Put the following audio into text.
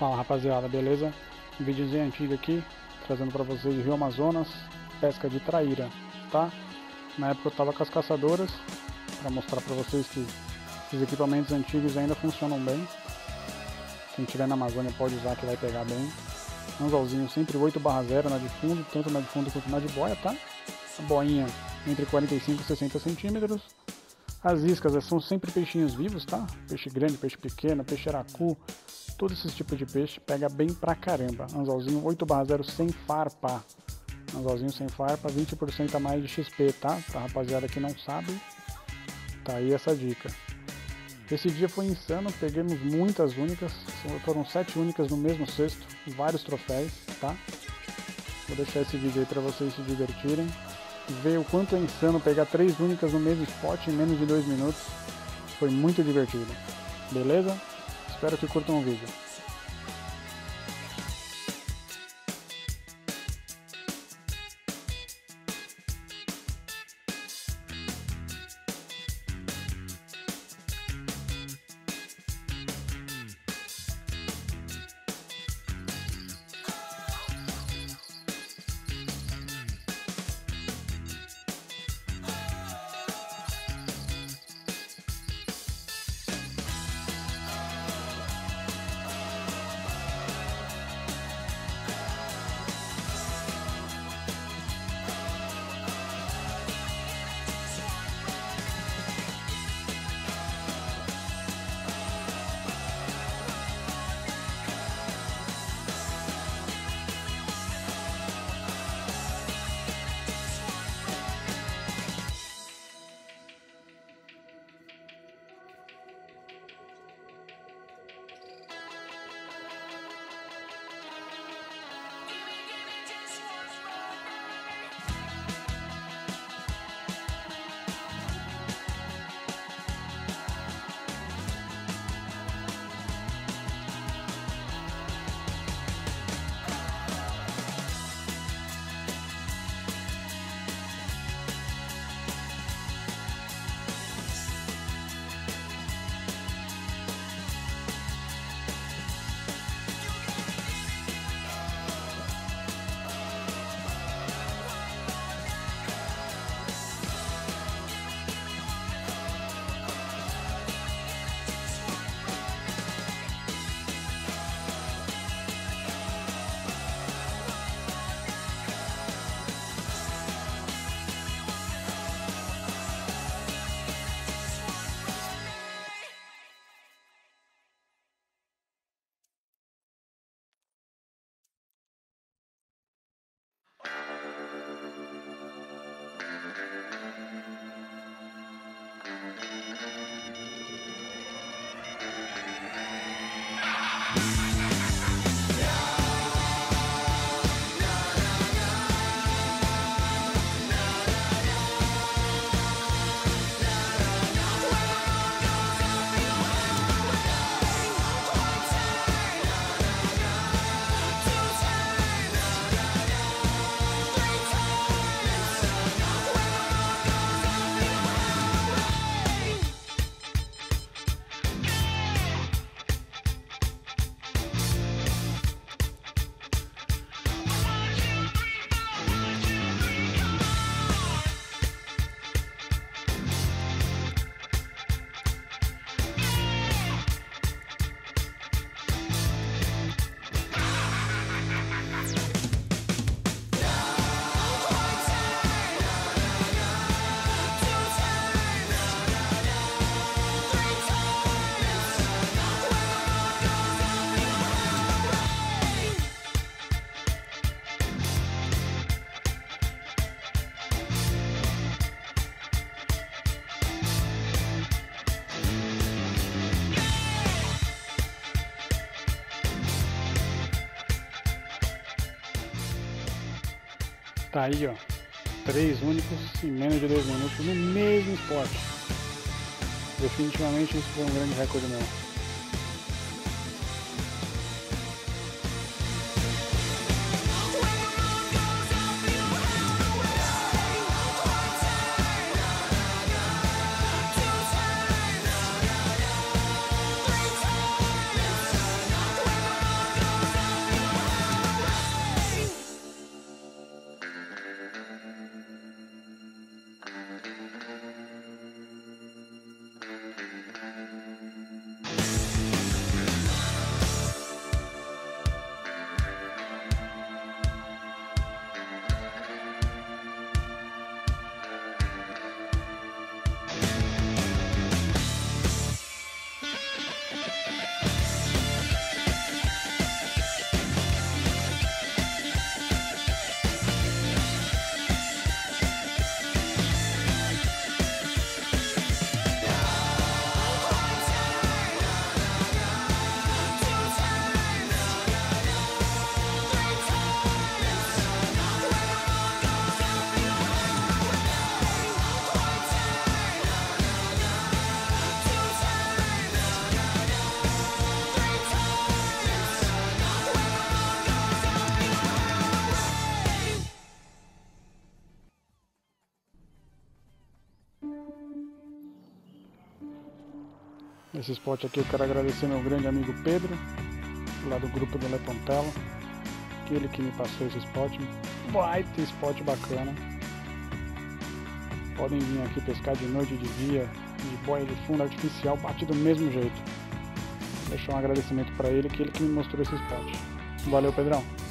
Fala rapaziada, beleza? Um videozinho antigo aqui, trazendo pra vocês o Rio Amazonas, pesca de traíra, tá? Na época eu tava com as caçadoras, pra mostrar pra vocês que esses equipamentos antigos ainda funcionam bem. Quem tiver na Amazônia pode usar que vai pegar bem. Anzolzinho sempre 8/0 na de fundo, tanto na de fundo quanto na de boia, tá? A boinha entre 45 e 60 centímetros. As iscas são sempre peixinhos vivos, tá? Peixe grande, peixe pequeno, peixe aracu, todos esses tipos de peixe pega bem pra caramba. Anzolzinho 8/0 sem farpa. Anzolzinho sem farpa, 20% a mais de XP, tá? Pra rapaziada que não sabe, tá aí essa dica. Esse dia foi insano, pegamos muitas únicas, foram 7 únicas no mesmo cesto, vários troféus, tá? Vou deixar esse vídeo aí pra vocês se divertirem. Ver o quanto é insano pegar 3 únicas no mesmo spot em menos de 2 minutos. Foi muito divertido. Beleza? Espero que curtam o vídeo. Tá aí, ó, 3 únicos em menos de 2 minutos no mesmo spot. Definitivamente isso foi um grande recorde meu. Esse spot aqui eu quero agradecer meu grande amigo Pedro, lá do grupo do Lepontela, aquele que me passou esse spot. Vai ter spot bacana. Podem vir aqui pescar de noite, de dia, de boia de fundo artificial, bate do mesmo jeito. Vou deixar um agradecimento para ele, que ele que me mostrou esse spot. Valeu, Pedrão!